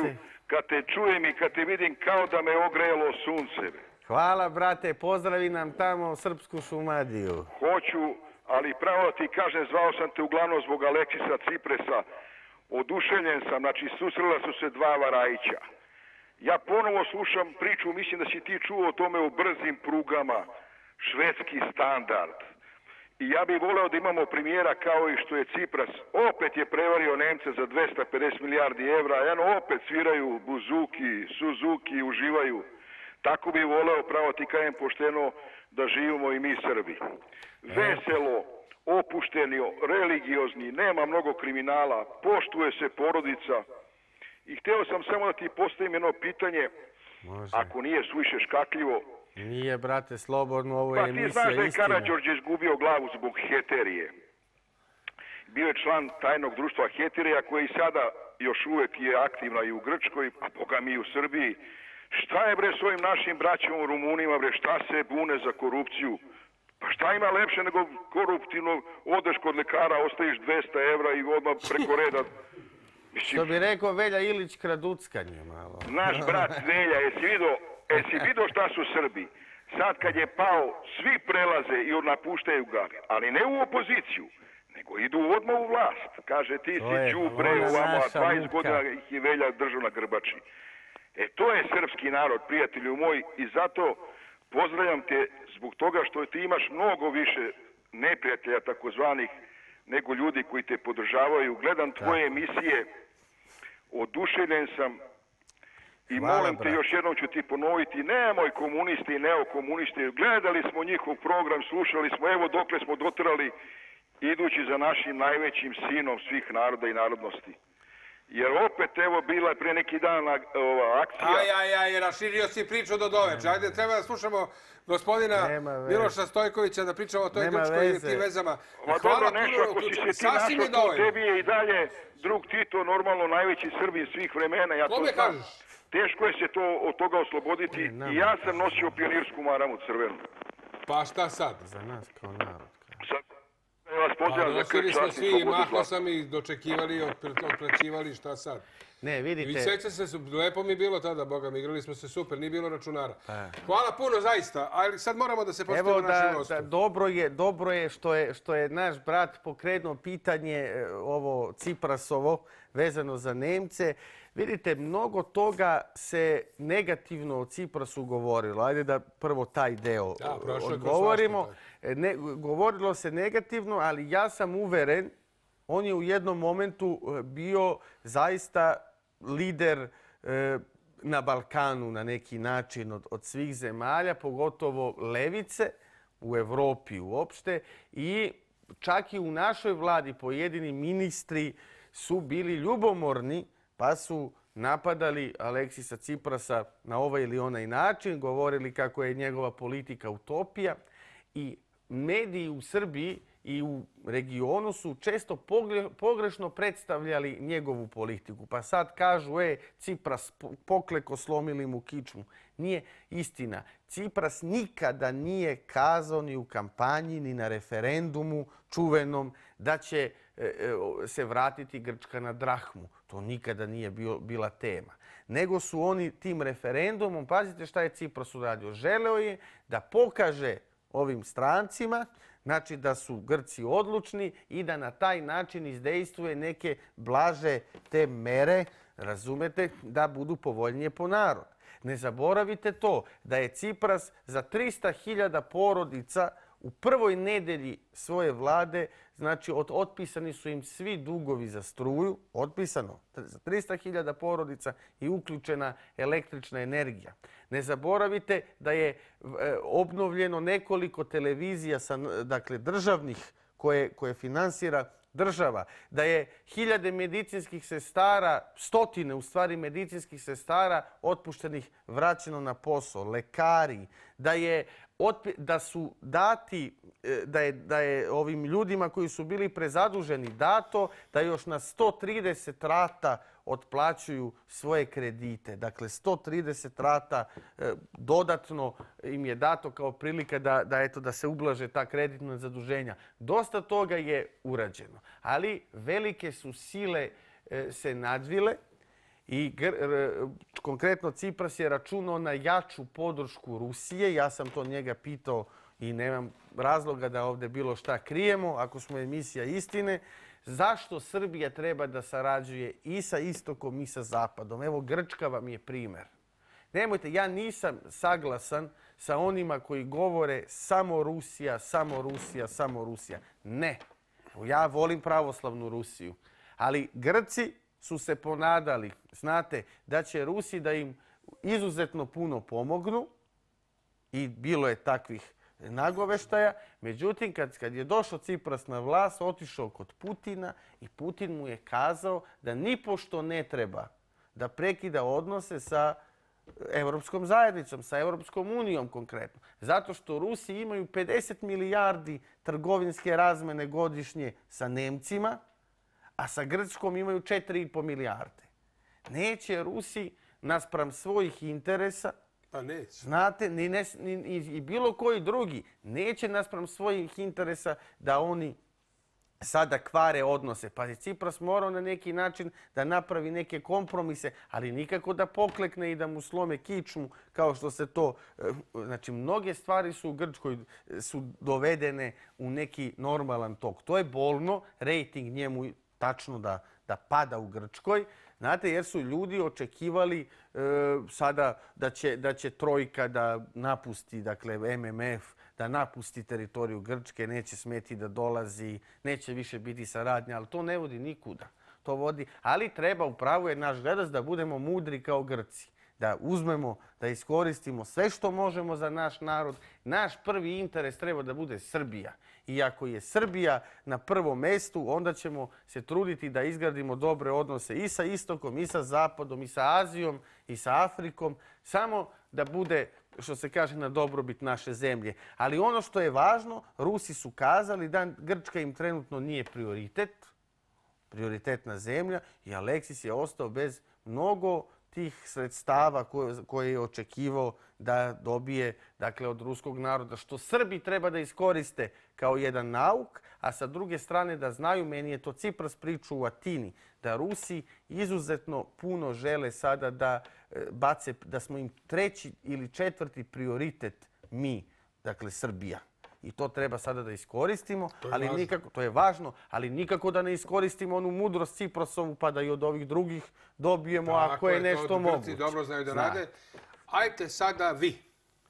kad te čujem i kad te vidim kao da me ogrelo sunce. Hvala, brate, pozdravi nam tamo srpsku Šumadiju. Hoću, ali pravo ti kažem, zvao sam te uglavnom zbog Aleksisa Cipresa. Oduševljen sam, znači susrela su se dva Varajića. Ja ponovo slušam priču, mislim da si ti čuo o tome o brzim prugama, švedski standard. I ja bih voleo da imamo premijera kao i što je Cipras. Opet je prevario Nemce za dvesta pedeset milijardi evra, jedno opet sviraju buzuki, suzuki, uživaju. Tako bih voleo, pravo ti kažem pošteno, da živimo i mi Srbi. Veselo, opušteni, religiozni, nema mnogo kriminala, poštuje se porodica. I hteo sam samo da ti postavim jedno pitanje, Može. ako nije suviše škakljivo. Nije, brate, slobodno, ovo je Pa ti emisija znaš da je istina. Karađorđe izgubio glavu zbog heterije. Bio je član tajnog društva heterija koji sada još uvek je aktivna i u Grčkoj, a boga mi i u Srbiji. Šta je bre s ovim našim braćom Rumunima, bre, šta se bune za korupciju? Pa šta ima lepše nego koruptivno, odeš kod lekara, ostaviš dvesta evra i odmah preko reda. Što bi rekao Velja Ilić, kraduckanje malo. Naš brat Velja, jesi vidio, jesi vidio šta su Srbi? Sad kad je pao, svi prelaze i napuštaju ga, ali ne u opoziciju, nego idu odmah u vlast. Kaže, ti si đubre, ovamo, a dvadeset godina ih je Velja držao na grbači. E, to je srpski narod, prijatelju moj, i zato pozdravljam te zbog toga što ti imaš mnogo više neprijatelja takozvanih nego ljudi koji te podržavaju. Gledam tvoje emisije, oduševljen sam i Hvala, molim te, brate. još jednom ću ti ponoviti, nemoj komunisti i neokomunisti, gledali smo njihov program, slušali smo, evo dokle smo dotrali, idući za našim najvećim sinom svih naroda i narodnosti. Jer opet, evo, bila je pre neki dan ova akcija. Aj, aj, aj, raširio si priču do doveče. Ajde, treba da slušamo gospodina Miloša Stojkovića da pričamo o toj Grčkoj i tim vezama. Ma dobro, nešto, ako si se ti našao, tebi je i dalje drug Tito, normalno najveći Srbin svih vremena. Ja Kome kažeš? Teško je se to od toga osloboditi i ja sam nosio pionirsku maramu crvenu. Pa šta sad? Za nas kao narod. Sad, ja vas pozivam za nosili krč, smo sasvim svi, slobodno mahlo glas. sam i dočekivali, otplaćivali, šta sad? Ne, I vidite... seća se, lepo mi je bilo tada, Boga mi, igrali smo se super, nije bilo računara. Hvala puno, zaista, ali sad moramo da se postavimo Evo našem da, gostu. da dobro je, dobro je što je što je naš brat pokrenuo pitanje e, ovo Ciprasovo vezano za Nemce. Vidite, mnogo toga se negativno o Ciprasu govorilo. Ajde da prvo taj deo Da, prošlo je kroz govorimo. svašta, Ne, govorilo se negativno, ali ja sam uveren, on je u jednom momentu e, bio zaista lider e, na Balkanu na neki način od, od svih zemalja, pogotovo levice u Evropi uopšte. I čak i u našoj vladi pojedini ministri su bili ljubomorni pa su napadali Aleksisa Ciprasa na ovaj ili onaj način, govorili kako je njegova politika utopija. I mediji u Srbiji i u regionu su često pogrešno predstavljali njegovu politiku. Pa sad kažu, e, Cipras pokleko, slomili mu kičmu. Nije istina. Cipras nikada nije kazao ni u kampanji, ni na referendumu čuvenom da će se vratiti Grčka na drahmu. To nikada nije bio, bila tema. Nego su oni tim referendumom, pazite šta je Cipras uradio, želeo je da pokaže ovim strancima, znači da su Grci odlučni i da na taj način izdejstvuje neke blaže te mere, razumete, da budu povoljnije po narod. Ne zaboravite to da je Cipras za trista hiljada porodica u prvoj nedelji svoje vlade, znači od, otpisani su im svi dugovi za struju, otpisano za trista hiljada porodica i uključena električna energija. Ne zaboravite da je e, obnovljeno nekoliko televizija sa, dakle, državnih koje, koje finansira država, da je hiljade medicinskih sestara, stotine u stvari medicinskih sestara otpuštenih vraćeno na posao, lekari, da je da su dati, da je, da je ovim ljudima koji su bili prezaduženi dato da još na sto trideset rata otplaćuju svoje kredite. Dakle, sto trideset rata e, dodatno im je dato kao prilika da, da, eto, da se ublaže ta kreditna zaduženja. Dosta toga je urađeno, ali velike su sile e, se nadvile I konkretno Cipras je računao na jaču podršku Rusije. Ja sam to njega pitao i nemam razloga da ovdje bilo šta krijemo, ako smo emisija istine. Zašto Srbija treba da sarađuje i sa istokom i sa zapadom? Evo, Grčka vam je primjer. Nemojte, ja nisam saglasan sa onima koji govore samo Rusija, samo Rusija, samo Rusija. Ne. Ja volim pravoslavnu Rusiju. Ali Grci su se ponadali, znate, da će Rusi da im izuzetno puno pomognu i bilo je takvih nagoveštaja. Međutim, kad, kad je došao Cipras na vlast, otišao kod Putina i Putin mu je kazao da nipošto ne treba da prekida odnose sa Evropskom zajednicom, sa Evropskom unijom konkretno. Zato što Rusi imaju pedeset milijardi trgovinske razmene godišnje sa Nemcima, a sa Grčkom imaju četiri i po milijarde. Neće Rusi naspram svojih interesa, pa neće. Znate, ni, ne, ni, i bilo koji drugi neće naspram svojih interesa da oni sada kvare odnose. Pa je Cipras morao na neki način da napravi neke kompromise, ali nikako da poklekne i da mu slome kičmu kao što se to... Znači, mnoge stvari su u Grčkoj su dovedene u neki normalan tok. To je bolno, rejting njemu tačno da, da pada u Grčkoj. Znate, jer su ljudi očekivali e, sada da će, da će Trojka da napusti, dakle M M F, da napusti teritoriju Grčke, neće smeti da dolazi, neće više biti saradnja, ali to ne vodi nikuda. To vodi, ali treba, upravo je naš gledac, da budemo mudri kao Grci. Da uzmemo, da iskoristimo sve što možemo za naš narod. Naš prvi interes treba da bude Srbija. I ako je Srbija na prvom mestu, onda ćemo se truditi da izgradimo dobre odnose i sa istokom, i sa zapadom, i sa Azijom, i sa Afrikom. Samo da bude, što se kaže, na dobrobit naše zemlje. Ali ono što je važno, Rusi su kazali da Grčka im trenutno nije prioritet, prioritetna zemlja, i Aleksis je ostao bez mnogo tih sredstava koje, koje je očekivao da dobije, dakle, od ruskog naroda, što Srbi treba da iskoriste kao jedan nauk, a sa druge strane da znaju, meni je to Cipras pričao u Atini, da Rusi izuzetno puno žele sada da bace, da smo im treći ili četvrti prioritet mi, dakle Srbija. I to treba sada da iskoristimo, to ali nikako, to je važno, ali nikako da ne iskoristimo onu mudrost Ciprasovu pa da i od ovih drugih dobijemo da, ako je nešto to moguće. Dobro znaju da rade. Ajte sada vi.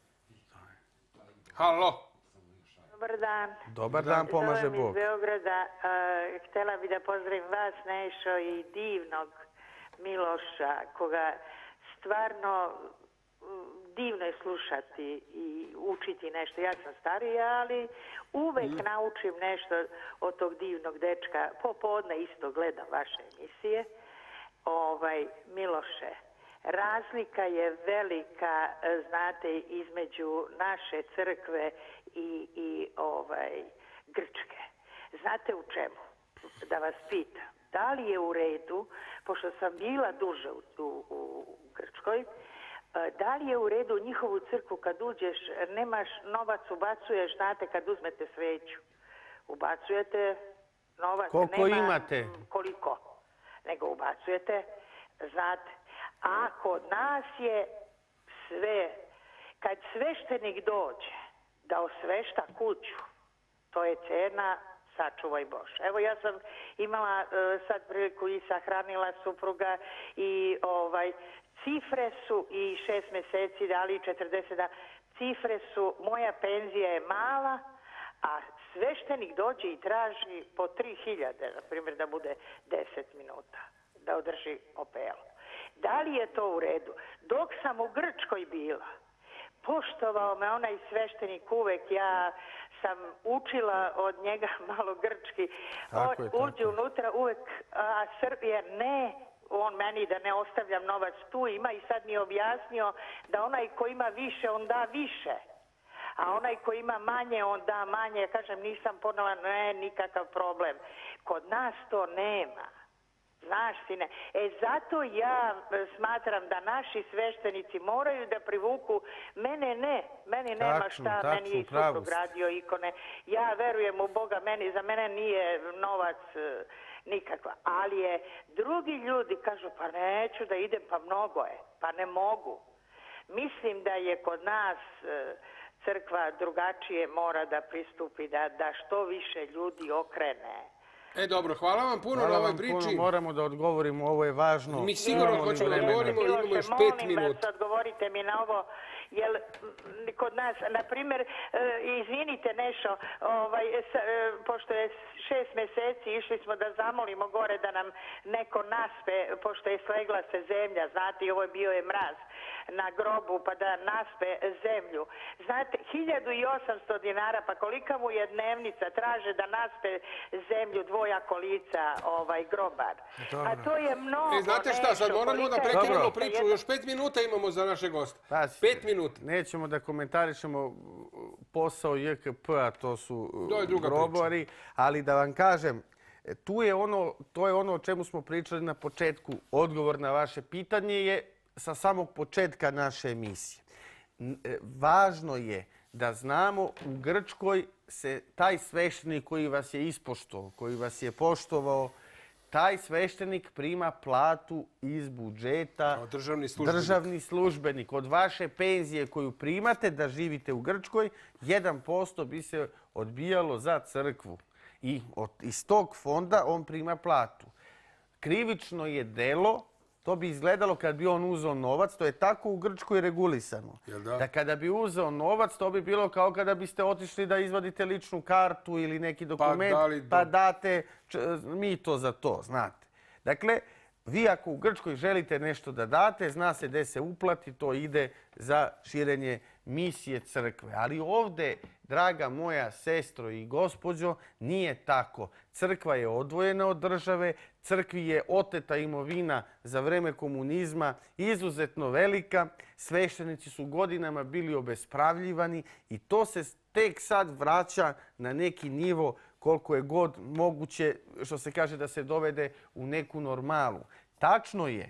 Halo. Dobar dan. Dobar dan, pomaže Bog. Zovem iz Beograda. Uh, htjela bi da pozdravim vas, Nešo, i divnog Miloša, koga stvarno divno je slušati i učiti nešto. Ja sam starija, ali uvek mm. naučim nešto od tog divnog dečka. Popodne isto gledam vaše emisije. Ovaj, Miloše, razlika je velika, znate, između naše crkve i, i ovaj, Grčke. Znate u čemu? Da vas pitam. Da li je u redu, pošto sam bila duže u, u, u Grčkoj, da li je u redu njihovu crkvu kad uđeš, nemaš novac, ubacuješ, znate, kad uzmete sveću. Ubacujete novac. Koliko nema, imate? Koliko. Nego ubacujete, znate. A kod nas je sve, kad sveštenik dođe da osvešta kuću, to je cena, sačuvaj Bože. Evo, ja sam imala uh, sad priliku i sahranila supruga i ovaj, cifre su i šest mjeseci, da li četrdeset da, cifre su, moja penzija je mala, a sveštenik dođe i traži po tri hiljade, na primjer, da bude deset minuta, da održi opelu. Da li je to u redu? Dok sam u Grčkoj bila, poštovao me onaj sveštenik uvek, ja sam učila od njega malo grčki. Tako je, uđe tako. unutra uvek, a Srbija ne, on meni da ne ostavljam novac tu ima i sad mi je objasnio da onaj ko ima više, on da više. A onaj ko ima manje, on da manje. Ja kažem, nisam ponela, ne, nikakav problem. Kod nas to nema. Znaš, sine, e zato ja smatram da naši sveštenici moraju da privuku, mene ne, meni nema Tačno, šta, tačno, meni je pravo suprug ste. radio ikone, ja verujem u Boga, meni, za mene nije novac e, nikakva, ali je drugi ljudi kažu pa neću da idem, pa mnogo je, pa ne mogu. Mislim da je kod nas e, crkva drugačije mora da pristupi, da, da što više ljudi okrene. E, dobro, hvala vam puno Hvala na ovoj vam priči. puno, moramo da odgovorimo, ovo je važno. Mi sigurno Imamo li hoćemo da vremena? odgovorimo, imamo Miloše, još pet molim vas, minuta. odgovorite mi na ovo, jer m, kod nas, na primjer, e, izvinite nešto, ovaj, s, e, pošto je šest mjeseci išli smo da zamolimo gore da nam neko naspe, pošto je slegla se zemlja, znate, i ovo je bio je mraz na grobu, pa da naspe zemlju. Znate, hiljadu i osamsto dinara, pa kolika mu je dnevnica, traže da naspe zemlju dvoja kolica, ovaj, grobar. Dobro. A to je mnogo. E, znate šta, sad nešto, moramo da kolika je prekinemo dnevnica, priču. jedna- Još pet minuta imamo za naše goste. Pazite, Pet minuta. Nećemo da komentarišemo posao J K P-a, to su To je druga grobari, ali da vam kažem, tu je ono, to je ono o čemu smo pričali na početku. Odgovor na vaše pitanje je sa samog početka naše emisije. N- e, Važno je da znamo u Grčkoj se taj sveštenik koji vas je ispoštovao, koji vas je poštovao, taj sveštenik prima platu iz budžeta. Kao državni službenik. Državni službenik. Od vaše penzije koju primate da živite u Grčkoj, jedan posto bi se odbijalo za crkvu. I od, iz tog fonda on prima platu. Krivično je delo, to bi izgledalo kad bi on uzeo novac, to je tako u Grčkoj regulisano. Jel da? Da kada bi uzeo novac, to bi bilo kao kada biste otišli da izvadite ličnu kartu ili neki dokument, dali do- pa date č- mito za to, znate. Dakle, vi ako u Grčkoj želite nešto da date, zna se gde se uplati, to ide za širenje misije crkve. Ali ovde, draga moja sestro i gospođo, nije tako. Crkva je odvojena od države, crkvi je oteta imovina za vreme komunizma izuzetno velika, sveštenici su godinama bili obespravljivani i to se tek sad vraća na neki nivo koliko je god moguće, što se kaže, da se dovede u neku normalu. Tačno je,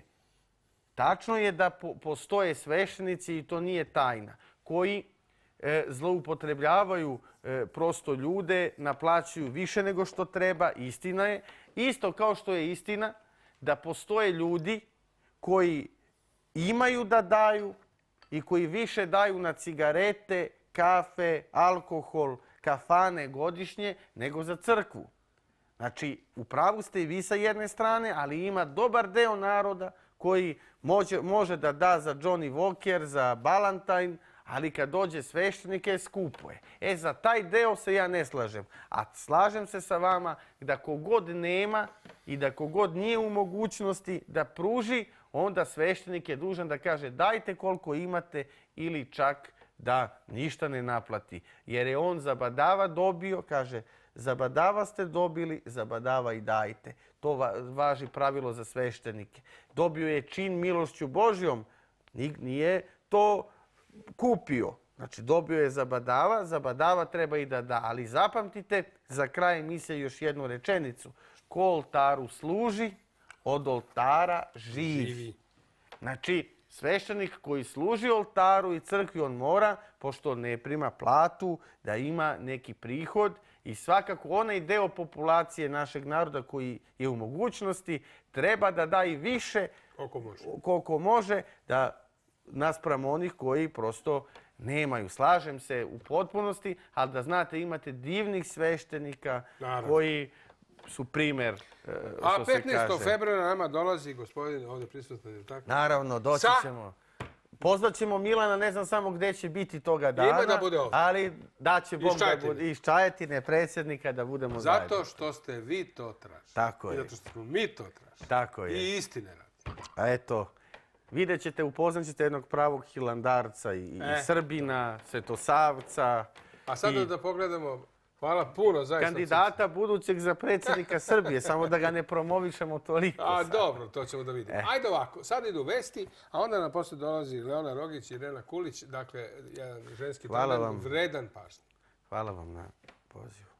tačno je da po- postoje sveštenici, i to nije tajna, koji e, zloupotrebljavaju e, prosto ljude, naplaćuju više nego što treba, istina je. Isto kao što je istina da postoje ljudi koji imaju da daju i koji više daju na cigarete, kafe, alkohol, kafane godišnje nego za crkvu. Znači, u pravu ste i vi sa jedne strane, ali ima dobar deo naroda koji može, može da da za Johnny Walker, za Ballantyne, ali kad dođe sveštenik je skupo je. E, za taj deo se ja ne slažem. A slažem se sa vama da kogod nema i da kogod nije u mogućnosti da pruži, onda sveštenik je dužan da kaže dajte koliko imate ili čak da ništa ne naplati. Jer je on za badava dobio, kaže, za badava ste dobili, za badava i dajte. To va- važi pravilo za sveštenike. Dobio je čin milošću Božjom, ni- nije to kupio. Znači, dobio je za badava, za badava treba i da da. Ali zapamtite, za kraj emisije još jednu rečenicu. Ko oltaru služi, od oltara živi. Živi. Znači, sveštenik koji služi oltaru i crkvi, on mora, pošto ne prima platu, da ima neki prihod i svakako onaj deo populacije našeg naroda koji je u mogućnosti treba da da i više Koliko može. koliko može da naspram onih koji prosto nemaju. Slažem se u potpunosti, ali da znate imate divnih sveštenika Naravno. koji su primer, e, A što se petnaestog kaže. februara nama dolazi gospodin ovdje prisutan, je li tako? Naravno, doći Sa- ćemo. Pozvat ćemo Milana, ne znam samo gdje će biti toga dana. Ima da bude ovdje. Ali da će Bog da Čajetine. bude iz Čajetine, predsjednika, da budemo zajedno. Zato što ste vi to tražili. Tako I je. zato što smo mi to tražili. Tako je. I istine radi. A eto, vidjet ćete, upoznat ćete jednog pravog hilandarca i, i E. Srbina, Svetosavca. A sada i da pogledamo, hvala puno zaista. kandidata budućeg za predsjednika Srbije, samo da ga ne promovišemo toliko. A sad. dobro, to ćemo da vidimo. E. Ajde ovako, sad idu vesti, a onda nam poslije dolazi Leona Rogić i Irena Kulić, dakle, jedan ženski Hvala talent, vam. vredan pažnje. Hvala vam na pozivu.